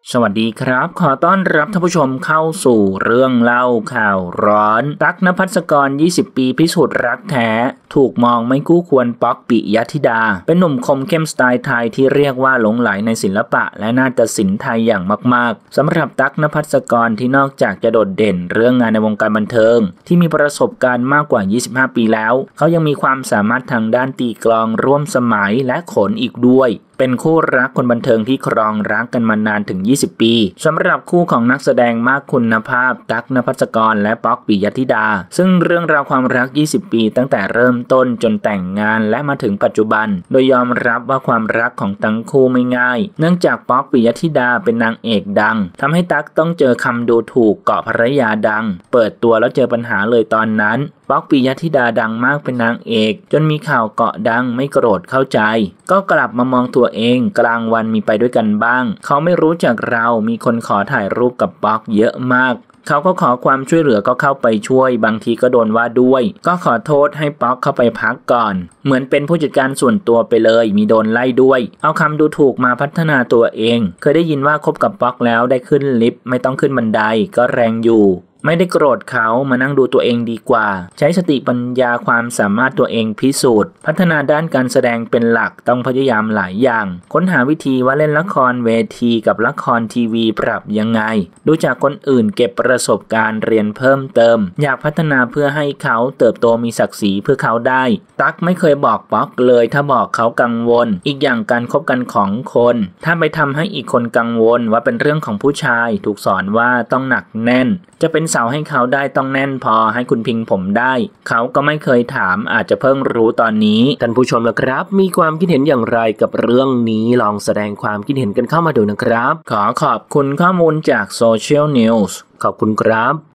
สวัสดีครับขอต้อนรับท่านผู้ชมเข้าสู่เรื่องเล่าข่าวร้อนตั๊ก ณภัสกร20 ปีพิสูจน์รักแท้ถูกมองไม่คู่ควรป๊อก ปิยธิดาเป็นหนุ่มคมเข้มสไตล์ไทยที่เรียกว่าหลงไหลในศิลปะและนาฏศิลป์ไทยอย่างมากๆสำหรับตั๊ก ณภัสกรที่นอกจากจะโดดเด่นเรื่องงานในวงการบันเทิงที่มีประสบการณ์มากกว่า25 ปีแล้วเขายังมีความสามารถทางด้านตีกลองร่วมสมัยและโขนอีกด้วยเป็นคู่รักคนบันเทิงที่ครองรักกันมานานถึง20 ปีสำหรับคู่ของนักแสดงมากคุณภาพตั๊ก ณภัสกรและป๊อก ปิยธิดาซึ่งเรื่องราวความรัก20 ปีตั้งแต่เริ่มต้นจนแต่งงานและมาถึงปัจจุบันโดยยอมรับว่าความรักของทั้งคู่ไม่ง่ายเนื่องจากป๊อก ปิยธิดาเป็นนางเอกดังทำให้ตั๊กต้องเจอคำดูถูกเกาะภรรยาดังเปิดตัวแล้วเจอปัญหาเลยตอนนั้นป๊อก ปิยธิดาดังมากเป็นนางเอกจนมีข่าวเกาะดังไม่โกรธเข้าใจก็กลับมามองตัวเองกลางวันมีไปด้วยกันบ้างเขาไม่รู้จักเรามีคนขอถ่ายรูปกับป๊อกเยอะมากเขาก็ขอความช่วยเหลือก็เข้าไปช่วยบางทีก็โดนว่าด้วยก็ขอโทษให้ป๊อกเข้าไปพักก่อนเหมือนเป็นผู้จัดการส่วนตัวไปเลยมีโดนไล่ด้วยเอาคำดูถูกมาพัฒนาตัวเองเคยได้ยินว่าคบกับป๊อกแล้วได้ขึ้นลิฟต์ไม่ต้องขึ้นบันไดก็แรงอยู่ไม่ได้โกรธเขามานั่งดูตัวเองดีกว่าใช้สติปัญญาความสามารถตัวเองพิสูจน์พัฒนาด้านการแสดงเป็นหลักต้องพยายามหลายอย่างค้นหาวิธีว่าเล่นละครเวทีกับละครทีวีปรับยังไงดูจากคนอื่นเก็บประสบการณ์เรียนเพิ่มเติมอยากพัฒนาเพื่อให้เขาเติบโตมีศักดิ์ศรีเพื่อเขาได้ตั๊กไม่เคยบอกป๊อกเลยถ้าบอกเขากังวลอีกอย่างการคบกันของคนถ้าไปทำให้อีกคนกังวลว่าเป็นเรื่องของผู้ชายถูกสอนว่าต้องหนักแน่นจะเป็นเสาให้เขาได้ต้องแน่นพอให้คุณพิงผมได้เขาก็ไม่เคยถามอาจจะเพิ่งรู้ตอนนี้ท่านผู้ชมล่ะครับมีความคิดเห็นอย่างไรกับเรื่องนี้ลองแสดงความคิดเห็นกันเข้ามาดูนะครับขอขอบคุณข้อมูลจากโซเชียลนิวส์ขอบคุณครับ